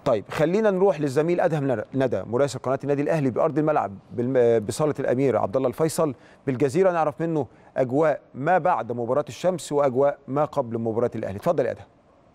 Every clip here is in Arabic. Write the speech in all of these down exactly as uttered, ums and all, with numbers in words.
طيب خلينا نروح للزميل ادهم ندى مراسل قناه النادي الاهلي بارض الملعب بصاله الامير عبد الله الفيصل بالجزيره، نعرف منه اجواء ما بعد مباراه الشمس واجواء ما قبل مباراه الاهلي. اتفضل يا ادهم.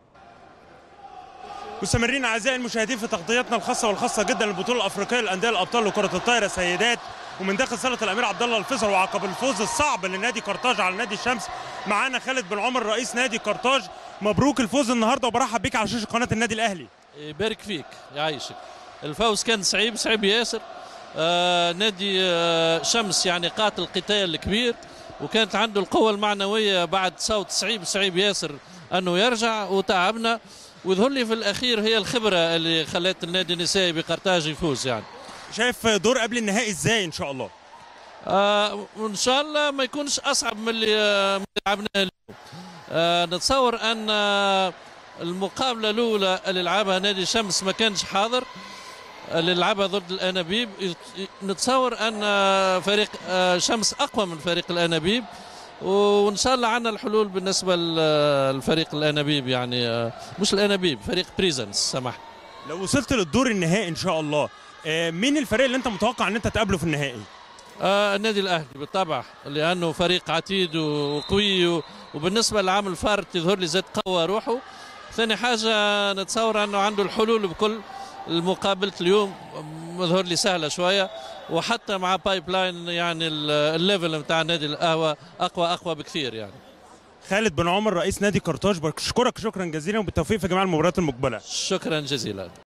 مستمرين اعزائي المشاهدين في تغطياتنا الخاصه والخاصه جدا للبطوله الافريقيه للانديه الابطال لكره الطايره سيدات، ومن داخل صاله الامير عبد الله الفيصل وعقب الفوز الصعب لنادي قرطاج على نادي الشمس معانا خالد بن عمر رئيس نادي قرطاج. مبروك الفوز النهارده وبرحب بيك على شاشه قناه النادي الاهلي. يبارك فيك يعيشك. الفوز كان صعيب صعيب ياسر. آه نادي آه شمس يعني قاتل قتال كبير، وكانت عنده القوه المعنويه بعد صوت صعيب صعيب ياسر انه يرجع، وتعبنا ويظهر لي في الاخير هي الخبره اللي خلت النادي النسائي بقرطاج يفوز. يعني شايف دور قبل النهائي ازاي ان شاء الله؟ آه وان شاء الله ما يكونش اصعب من اللي آه لعبناه اليوم. آه نتصور ان آه المقابله الاولى اللي لعبها نادي الشمس ما كانش حاضر، اللي لعبها ضد الانابيب. نتصور ان آه فريق آه شمس اقوى من فريق الانابيب، وان شاء الله عندنا الحلول بالنسبه للفريق الانابيب. يعني مش الانابيب، فريق بريزنس سمح. لو وصلت للدور النهائي ان شاء الله، مين الفريق اللي انت متوقع ان انت تقابله في النهائي؟ آه النادي الاهلي بالطبع، لانه فريق عتيد وقوي، وبالنسبه لعام الفارق يظهر لي زاد قوى روحه. ثاني حاجه نتصور انه عنده الحلول بكل. المقابله اليوم يظهر لي سهله شويه، وحتى مع بايب لاين يعني الليفل نتاع نادي القهوه اقوى اقوى بكثير. يعني خالد بن عمر رئيس نادي قرطاج، بشكرك شكرا جزيلا وبالتوفيق في جميع المباريات المقبله. شكرا جزيلا.